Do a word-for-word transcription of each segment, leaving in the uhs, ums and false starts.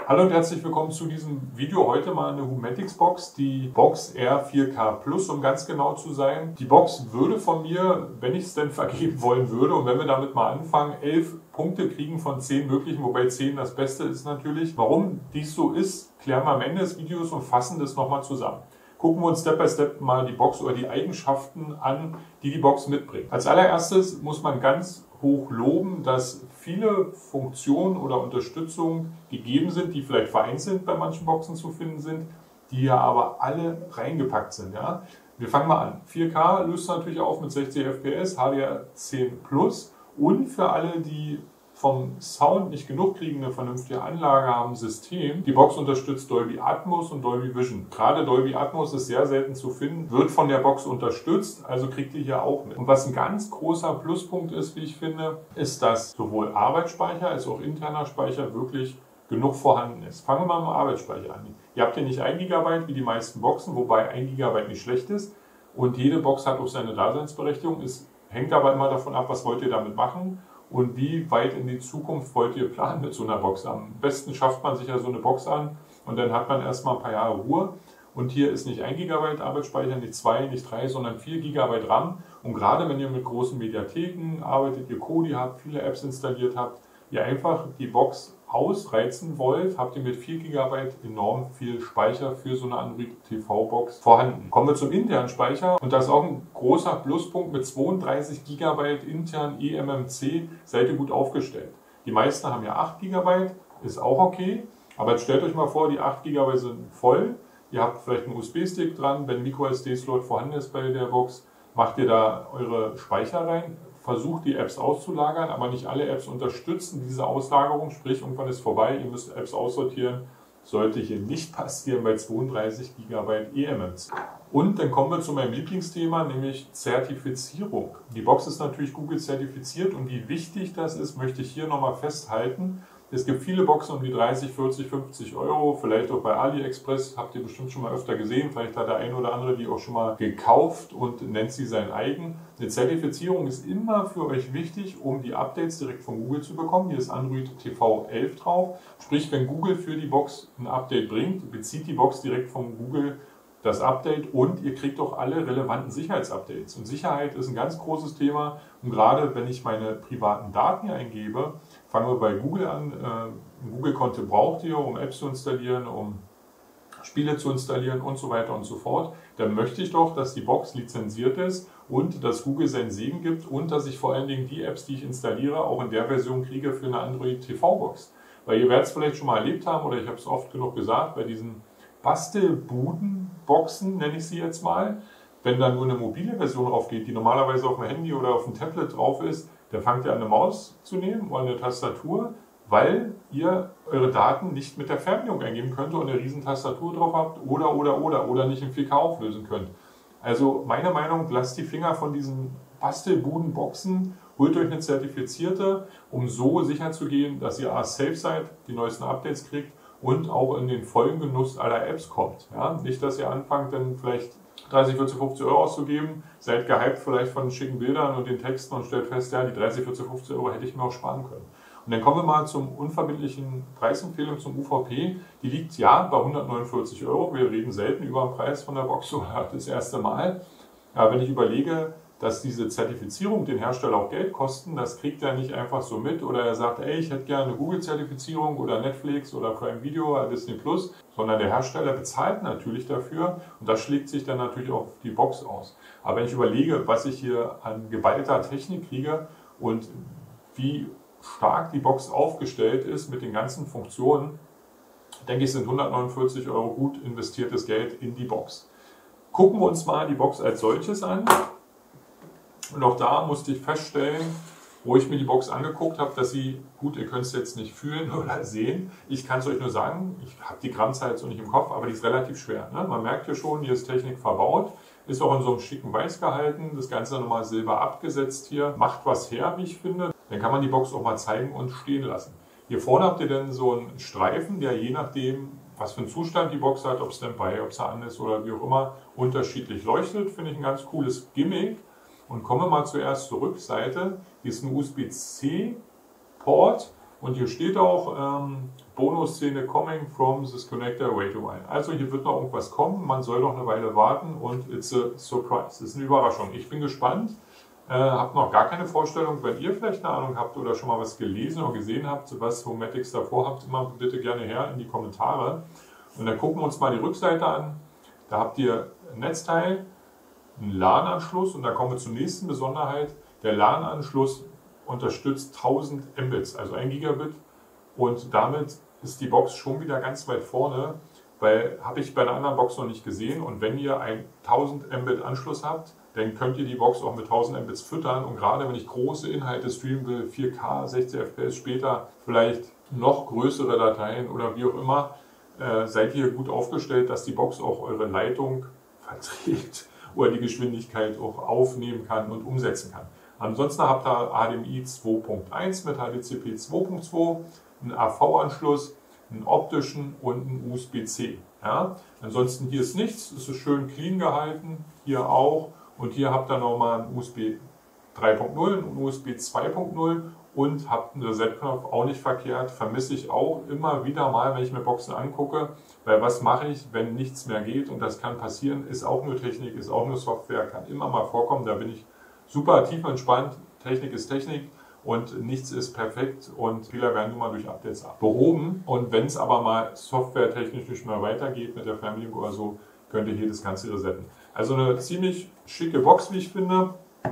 Hallo und herzlich willkommen zu diesem Video. Heute mal eine Humatix Box, die Box R vier K Plus, um ganz genau zu sein. Die Box würde von mir, wenn ich es denn vergeben wollen würde und wenn wir damit mal anfangen, elf Punkte kriegen von zehn möglichen, wobei zehn das Beste ist natürlich. Warum dies so ist, klären wir am Ende des Videos und fassen das nochmal zusammen. Gucken wir uns Step by Step mal die Box oder die Eigenschaften an, die die Box mitbringt. Als allererstes muss man ganz hoch loben, dass viele Funktionen oder Unterstützungen gegeben sind, die vielleicht vereinzelt bei manchen Boxen zu finden sind, die ja aber alle reingepackt sind. Ja? Wir fangen mal an. vier K löst natürlich auf mit sechzig F P S, H D R zehn Plus und für alle, die vom Sound nicht genug kriegen, eine vernünftige Anlage haben, System. Die Box unterstützt Dolby Atmos und Dolby Vision. Gerade Dolby Atmos ist sehr selten zu finden, wird von der Box unterstützt, also kriegt ihr hier auch mit. Und was ein ganz großer Pluspunkt ist, wie ich finde, ist, dass sowohl Arbeitsspeicher als auch interner Speicher wirklich genug vorhanden ist. Fangen wir mal mit dem Arbeitsspeicher an. Ihr habt hier nicht ein Gigabyte wie die meisten Boxen, wobei ein Gigabyte nicht schlecht ist. Und jede Box hat auch seine Daseinsberechtigung. Es hängt aber immer davon ab, was wollt ihr damit machen. Und wie weit in die Zukunft wollt ihr planen mit so einer Box? Am besten schafft man sich ja so eine Box an und dann hat man erstmal ein paar Jahre Ruhe. Und hier ist nicht ein Gigabyte Arbeitsspeicher, nicht zwei, nicht drei, sondern vier Gigabyte RAM. Und gerade wenn ihr mit großen Mediatheken arbeitet, ihr Kodi habt, viele Apps installiert habt, ihr einfach die Box ausreizen wollt, habt ihr mit vier Gigabyte enorm viel Speicher für so eine Android-T V-Box vorhanden. Kommen wir zum internen Speicher und das ist auch ein großer Pluspunkt. Mit zweiunddreißig Gigabyte intern E M M C seid ihr gut aufgestellt. Die meisten haben ja acht Gigabyte, ist auch okay, aber jetzt stellt euch mal vor, die acht Gigabyte sind voll, ihr habt vielleicht einen U S B-Stick dran, wenn ein Micro S D-Slot vorhanden ist bei der Box, macht ihr da eure Speicher rein, versucht die Apps auszulagern, aber nicht alle Apps unterstützen diese Auslagerung, sprich irgendwann ist vorbei, ihr müsst Apps aussortieren, sollte hier nicht passieren bei zweiunddreißig Gigabyte E M M C. Und dann kommen wir zu meinem Lieblingsthema, nämlich Zertifizierung. Die Box ist natürlich Google zertifiziert und wie wichtig das ist, möchte ich hier nochmal festhalten. Es gibt viele Boxen um die dreißig, vierzig, fünfzig Euro, vielleicht auch bei AliExpress, habt ihr bestimmt schon mal öfter gesehen, vielleicht hat der ein oder andere die auch schon mal gekauft und nennt sie sein eigen. Eine Zertifizierung ist immer für euch wichtig, um die Updates direkt von Google zu bekommen. Hier ist Android T V elf drauf, sprich wenn Google für die Box ein Update bringt, bezieht die Box direkt von Google das Update und ihr kriegt auch alle relevanten Sicherheitsupdates. Und Sicherheit ist ein ganz großes Thema und gerade wenn ich meine privaten Daten hier eingebe, fangen wir bei Google an. Ein Google-Konto braucht ihr, um Apps zu installieren, um Spiele zu installieren und so weiter und so fort. Dann möchte ich doch, dass die Box lizenziert ist und dass Google seinen Segen gibt und dass ich vor allen Dingen die Apps, die ich installiere, auch in der Version kriege für eine Android T V-Box. Weil ihr werdet es vielleicht schon mal erlebt haben oder ich habe es oft genug gesagt, bei diesen Bastelbuden-Boxen, nenne ich sie jetzt mal, wenn da nur eine mobile Version drauf geht, die normalerweise auf dem Handy oder auf dem Tablet drauf ist, dann fangt ihr an, eine Maus zu nehmen oder eine Tastatur, weil ihr eure Daten nicht mit der Fernbedienung eingeben könnt und eine riesen Tastatur drauf habt oder, oder, oder, oder nicht in vier K auflösen könnt. Also meine Meinung, lasst die Finger von diesen Bastelbuden-Boxen, holt euch eine zertifizierte, um so sicher zu gehen, dass ihr A safe seid, die neuesten Updates kriegt und auch in den vollen Genuss aller Apps kommt. Ja? Nicht, dass ihr anfangt, dann vielleicht dreißig, vierzig, fünfzig Euro auszugeben, seid gehypt vielleicht von schicken Bildern und den Texten und stellt fest, ja, die dreißig, vierzig, fünfzig Euro hätte ich mir auch sparen können. Und dann kommen wir mal zum unverbindlichen Preisempfehlung zum U V P. Die liegt ja bei hundertneunundvierzig Euro. Wir reden selten über den Preis von der Box oder das erste Mal. Aber wenn ich überlege, dass diese Zertifizierung den Hersteller auch Geld kosten, das kriegt er nicht einfach so mit oder er sagt, ey, ich hätte gerne eine Google-Zertifizierung oder Netflix oder Prime Video oder Disney Plus, sondern der Hersteller bezahlt natürlich dafür und das schlägt sich dann natürlich auch auf die Box aus. Aber wenn ich überlege, was ich hier an geballter Technik kriege und wie stark die Box aufgestellt ist mit den ganzen Funktionen, denke ich, sind hundertneunundvierzig Euro gut investiertes Geld in die Box. Gucken wir uns mal die Box als solches an. Und auch da musste ich feststellen, wo ich mir die Box angeguckt habe, dass sie, gut, ihr könnt es jetzt nicht fühlen oder sehen, ich kann es euch nur sagen, ich habe die Grammzahl jetzt noch nicht im Kopf, aber die ist relativ schwer. Ne? Man merkt hier schon, hier ist Technik verbaut, ist auch in so einem schicken Weiß gehalten, das Ganze nochmal silber abgesetzt hier, macht was her, wie ich finde. Dann kann man die Box auch mal zeigen und stehen lassen. Hier vorne habt ihr dann so einen Streifen, der je nachdem, was für einen Zustand die Box hat, ob Standby, ob sie an ist oder wie auch immer, unterschiedlich leuchtet. Finde ich ein ganz cooles Gimmick. Und kommen wir mal zuerst zur Rückseite. Hier ist ein U S B C Port Und hier steht auch ähm, Bonusszene coming from this connector, wait a while. Also hier wird noch irgendwas kommen, man soll noch eine Weile warten und it's a surprise. Das ist eine Überraschung. Ich bin gespannt, äh, habe noch gar keine Vorstellung. Wenn ihr vielleicht eine Ahnung habt oder schon mal was gelesen oder gesehen habt, was Homematics davor habt, immer bitte gerne her in die Kommentare. Und dann gucken wir uns mal die Rückseite an. Da habt ihr ein Netzteil, einen LAN-Anschluss und da kommen wir zur nächsten Besonderheit. Der LAN-Anschluss unterstützt tausend Mbits, also ein Gigabit, und damit ist die Box schon wieder ganz weit vorne, weil habe ich bei einer anderen Box noch nicht gesehen. Und wenn ihr einen tausend Mbit Anschluss habt, dann könnt ihr die Box auch mit tausend Mbits füttern. Und gerade wenn ich große Inhalte streamen will, vier K, sechzig F P S, später vielleicht noch größere Dateien oder wie auch immer, äh, seid ihr gut aufgestellt, dass die Box auch eure Leitung verträgt oder die Geschwindigkeit auch aufnehmen kann und umsetzen kann. Ansonsten habt ihr H D M I zwei Punkt eins mit H D C P zwei Punkt zwei, einen A V-Anschluss, einen optischen und einen U S B C. Ja? Ansonsten hier ist nichts, es ist schön clean gehalten, hier auch. Und hier habt ihr nochmal einen U S B drei Punkt null und U S B zwei Punkt null und habt einen Reset-Knopf, auch nicht verkehrt. Vermisse ich auch immer wieder mal, wenn ich mir Boxen angucke. Weil was mache ich, wenn nichts mehr geht? Und das kann passieren, ist auch nur Technik, ist auch nur Software, kann immer mal vorkommen. Da bin ich super tief entspannt. Technik ist Technik und nichts ist perfekt und Fehler werden nun mal durch Updates behoben. Und wenn es aber mal softwaretechnisch nicht mehr weitergeht mit der Fernbedienung oder so, könnt ihr hier das Ganze resetten. Also eine ziemlich schicke Box, wie ich finde.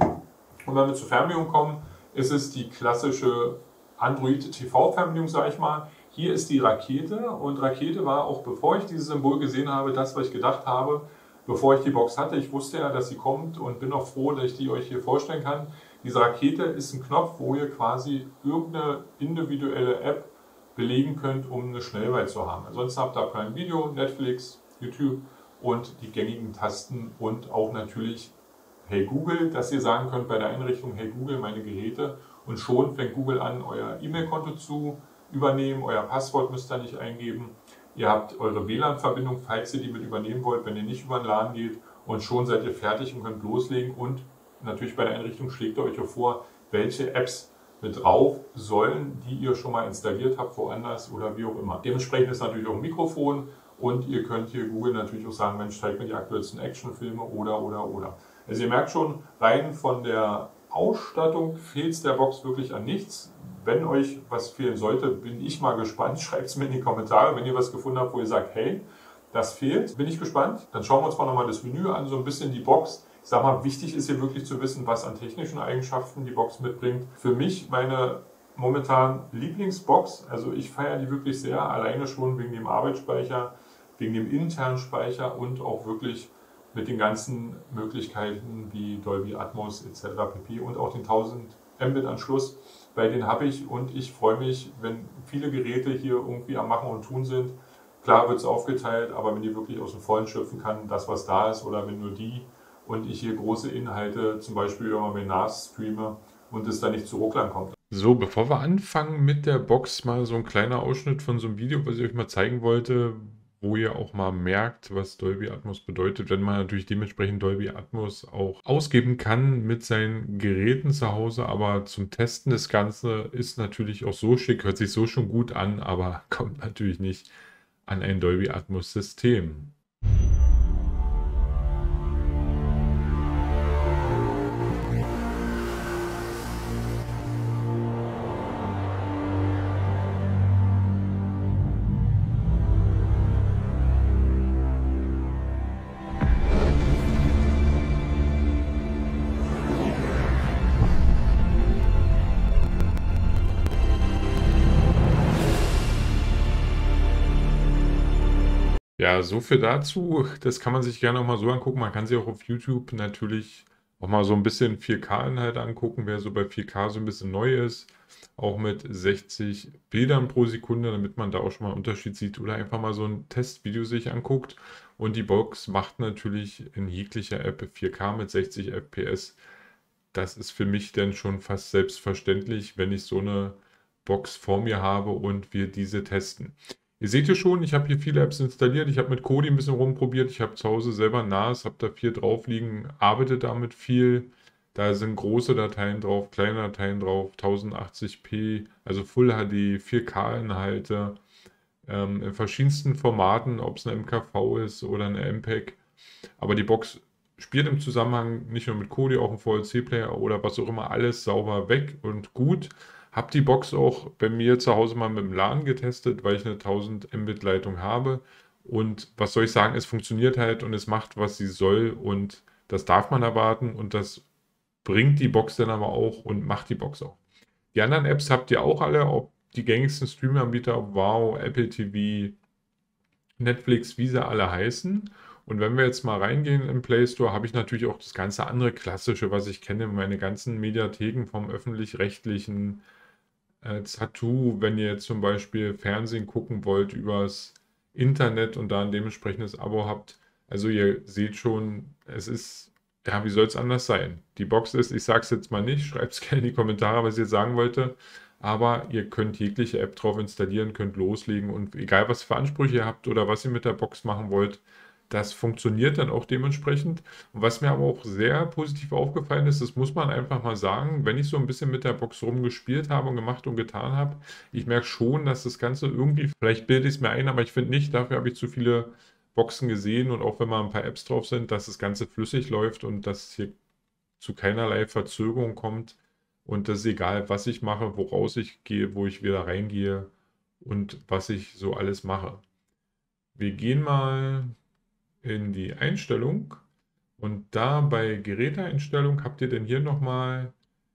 Und wenn wir zur Fernbedienung kommen, ist es die klassische Android-T V-Fernbedienung, sage ich mal. Hier ist die Rakete und Rakete war auch, bevor ich dieses Symbol gesehen habe, das, was ich gedacht habe, bevor ich die Box hatte. Ich wusste ja, dass sie kommt und bin auch froh, dass ich die euch hier vorstellen kann. Diese Rakete ist ein Knopf, wo ihr quasi irgendeine individuelle App belegen könnt, um eine Schnellwahl zu haben. Ansonsten habt ihr Prime Video, Netflix, YouTube und die gängigen Tasten und auch natürlich Hey Google, dass ihr sagen könnt bei der Einrichtung Hey Google, meine Geräte, und schon fängt Google an, euer E-Mail-Konto zu übernehmen, euer Passwort müsst ihr nicht eingeben. Ihr habt eure W L A N-Verbindung, falls ihr die mit übernehmen wollt, wenn ihr nicht über den LAN geht, und schon seid ihr fertig und könnt loslegen. Und natürlich bei der Einrichtung schlägt ihr euch auch vor, welche Apps mit drauf sollen, die ihr schon mal installiert habt, woanders oder wie auch immer. Dementsprechend ist natürlich auch ein Mikrofon und ihr könnt hier Google natürlich auch sagen, Mensch, zeigt mir die aktuellsten Actionfilme oder, oder, oder. Also ihr merkt schon, rein von der Ausstattung fehlt es der Box wirklich an nichts. Wenn euch was fehlen sollte, bin ich mal gespannt. Schreibt es mir in die Kommentare, wenn ihr was gefunden habt, wo ihr sagt, hey, das fehlt. Bin ich gespannt. Dann schauen wir uns mal nochmal das Menü an, so ein bisschen die Box. Ich sag mal, wichtig ist hier wirklich zu wissen, was an technischen Eigenschaften die Box mitbringt. Für mich meine momentan Lieblingsbox, also ich feiere die wirklich sehr, alleine schon wegen dem Arbeitsspeicher, wegen dem internen Speicher und auch wirklich mit den ganzen Möglichkeiten wie Dolby Atmos et cetera pp. Und auch den tausend Mbit Anschluss, bei denen habe ich, und ich freue mich, wenn viele Geräte hier irgendwie am Machen und Tun sind. Klar wird es aufgeteilt, aber wenn die wirklich aus dem Vollen schöpfen kann, das was da ist, oder wenn nur die und ich hier große Inhalte zum Beispiel über mein N A S streame und es dann nicht zu Rucklern kommt. So, bevor wir anfangen mit der Box, mal so ein kleiner Ausschnitt von so einem Video, was ich euch mal zeigen wollte, wo ihr auch mal merkt, was Dolby Atmos bedeutet, wenn man natürlich dementsprechend Dolby Atmos auch ausgeben kann mit seinen Geräten zu Hause. Aber zum Testen das Ganze ist natürlich auch so schick, hört sich so schon gut an, aber kommt natürlich nicht an ein Dolby Atmos System. Ja, so viel dazu. Das kann man sich gerne auch mal so angucken. Man kann sich auch auf YouTube natürlich auch mal so ein bisschen vier K-Inhalte angucken, wer so bei vier K so ein bisschen neu ist. Auch mit sechzig Bildern pro Sekunde, damit man da auch schon mal einen Unterschied sieht. Oder einfach mal so ein Testvideo sich anguckt. Und die Box macht natürlich in jeglicher App vier K mit sechzig F P S. Das ist für mich dann schon fast selbstverständlich, wenn ich so eine Box vor mir habe und wir diese testen. Ihr seht hier schon, ich habe hier viele Apps installiert. Ich habe mit Kodi ein bisschen rumprobiert. Ich habe zu Hause selber ein N A S, habe da viel drauf liegen, arbeite damit viel. Da sind große Dateien drauf, kleine Dateien drauf, tausendachtzig p, also Full H D, vier K-Inhalte, ähm, in verschiedensten Formaten, ob es eine M K V ist oder eine M P E G. Aber die Box spielt im Zusammenhang nicht nur mit Kodi, auch im V L C-Player oder was auch immer, alles sauber weg und gut. Habe die Box auch bei mir zu Hause mal mit dem LAN getestet, weil ich eine tausend Mbit Leitung habe. Und was soll ich sagen, es funktioniert halt und es macht, was sie soll. Und das darf man erwarten und das bringt die Box dann aber auch und macht die Box auch. Die anderen Apps habt ihr auch alle, ob die gängigsten Streaming-Anbieter, Wow, Apple T V, Netflix, wie sie alle heißen. Und wenn wir jetzt mal reingehen im Play Store, habe ich natürlich auch das ganze andere Klassische, was ich kenne, meine ganzen Mediatheken vom Öffentlich-Rechtlichen, äh, Zattoo, wenn ihr jetzt zum Beispiel Fernsehen gucken wollt übers Internet und da ein dementsprechendes Abo habt. Also ihr seht schon, es ist, ja, wie soll es anders sein? Die Box ist, ich sage es jetzt mal nicht, schreibt es gerne in die Kommentare, was ich jetzt sagen wollte. Aber ihr könnt jegliche App drauf installieren, könnt loslegen und egal was für Ansprüche ihr habt oder was ihr mit der Box machen wollt, das funktioniert dann auch dementsprechend. Und was mir aber auch sehr positiv aufgefallen ist, das muss man einfach mal sagen, wenn ich so ein bisschen mit der Box rumgespielt habe und gemacht und getan habe, ich merke schon, dass das Ganze irgendwie, vielleicht bilde ich es mir ein, aber ich finde nicht, dafür habe ich zu viele Boxen gesehen und auch wenn mal ein paar Apps drauf sind, dass das Ganze flüssig läuft und dass hier zu keinerlei Verzögerung kommt. Und das ist egal, was ich mache, woraus ich gehe, wo ich wieder reingehe und was ich so alles mache. Wir gehen mal in die Einstellung und da bei Geräteeinstellung habt ihr denn hier nochmal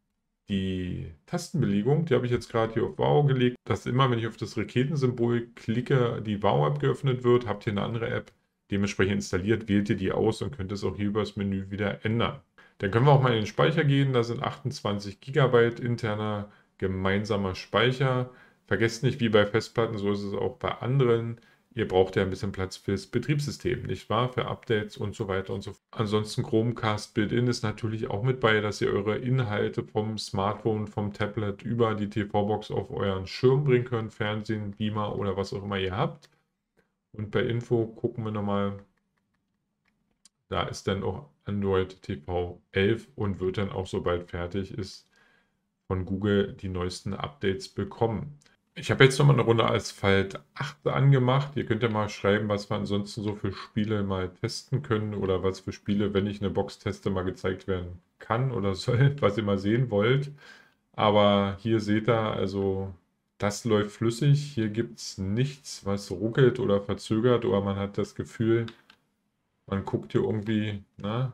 die Tastenbelegung. Die habe ich jetzt gerade hier auf Wow gelegt, dass immer, wenn ich auf das Raketensymbol klicke, die Wow-App geöffnet wird. Habt ihr eine andere App dementsprechend installiert, wählt ihr die aus und könnt es auch hier über das Menü wieder ändern. Dann können wir auch mal in den Speicher gehen. Da sind achtundzwanzig Gigabyte interner gemeinsamer Speicher. Vergesst nicht, wie bei Festplatten, so ist es auch bei anderen. Ihr braucht ja ein bisschen Platz fürs Betriebssystem, nicht wahr? Für Updates und so weiter und so fort. Ansonsten Chromecast Built-in ist natürlich auch mit bei, dass ihr eure Inhalte vom Smartphone, vom Tablet über die T V-Box auf euren Schirm bringen könnt. Fernsehen, Beamer oder was auch immer ihr habt. Und bei Info gucken wir nochmal. Da ist dann auch Android T V elf und wird dann auch, sobald fertig ist, von Google die neuesten Updates bekommen. Ich habe jetzt nochmal eine Runde Asphalt acht angemacht. Ihr könnt ja mal schreiben, was wir ansonsten so für Spiele mal testen können oder was für Spiele, wenn ich eine Box teste, mal gezeigt werden kann oder soll, was ihr mal sehen wollt. Aber hier seht ihr, also das läuft flüssig. Hier gibt es nichts, was ruckelt oder verzögert oder man hat das Gefühl, man guckt hier irgendwie, na,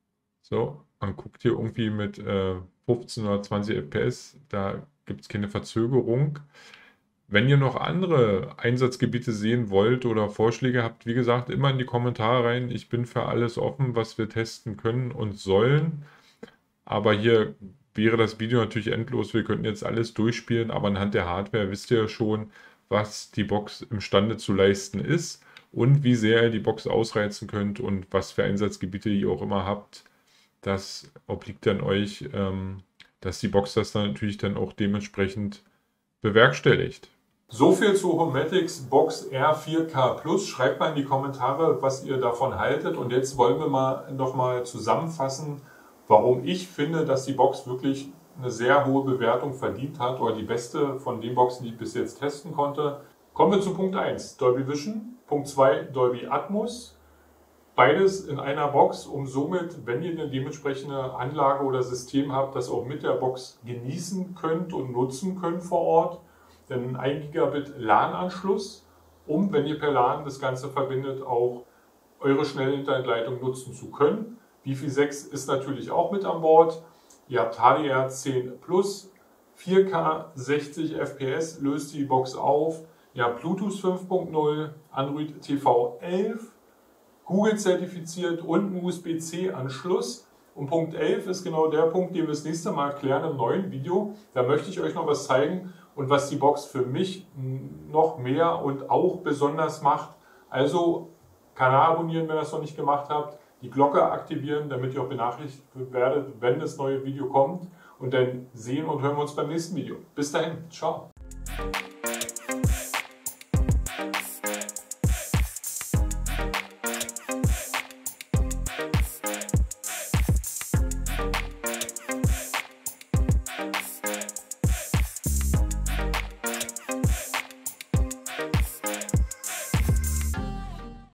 so, man guckt hier irgendwie mit äh, fünfzehn oder zwanzig F P S, da gibt es keine Verzögerung. Wenn ihr noch andere Einsatzgebiete sehen wollt oder Vorschläge habt, wie gesagt, immer in die Kommentare rein. Ich bin für alles offen, was wir testen können und sollen. Aber hier wäre das Video natürlich endlos. Wir könnten jetzt alles durchspielen, aber anhand der Hardware wisst ihr ja schon, was die Box imstande zu leisten ist und wie sehr ihr die Box ausreizen könnt und was für Einsatzgebiete ihr auch immer habt. Das obliegt dann euch, ähm, dass die Box das dann natürlich dann auch dementsprechend bewerkstelligt. So viel zu Homematics Box R vier K Plus. Schreibt mal in die Kommentare, was ihr davon haltet. Und jetzt wollen wir mal nochmal zusammenfassen, warum ich finde, dass die Box wirklich eine sehr hohe Bewertung verdient hat oder die beste von den Boxen, die ich bis jetzt testen konnte. Kommen wir zu Punkt eins, Dolby Vision. Punkt zwei, Dolby Atmos. Beides in einer Box, um somit, wenn ihr eine dementsprechende Anlage oder System habt, das auch mit der Box genießen könnt und nutzen könnt vor Ort. Dann ein Gigabit LAN-Anschluss, um, wenn ihr per LAN das Ganze verbindet, auch eure schnelle Internetleitung nutzen zu können. Wi-Fi sechs ist natürlich auch mit an Bord. Ihr habt H D R zehn plus, vier K sechzig F P S löst die Box auf. Ihr habt Bluetooth fünf Punkt null, Android T V elf, Google zertifiziert und einen U S B C Anschluss. Und Punkt elf ist genau der Punkt, den wir das nächste Mal klären im neuen Video. Da möchte ich euch noch was zeigen und was die Box für mich noch mehr und auch besonders macht. Also Kanal abonnieren, wenn ihr das noch nicht gemacht habt, die Glocke aktivieren, damit ihr auch benachrichtigt werdet, wenn das neue Video kommt. Und dann sehen und hören wir uns beim nächsten Video. Bis dahin, ciao.